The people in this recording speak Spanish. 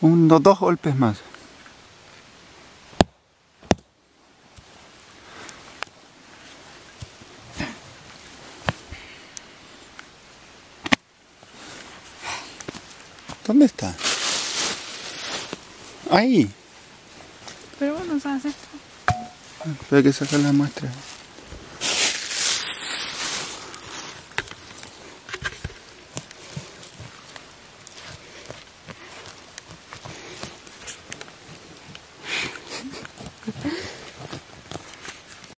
Dos golpes más. ¿Dónde está? Ahí. Pero bueno, ¿sabes esto? Pero hay que sacar la muestra.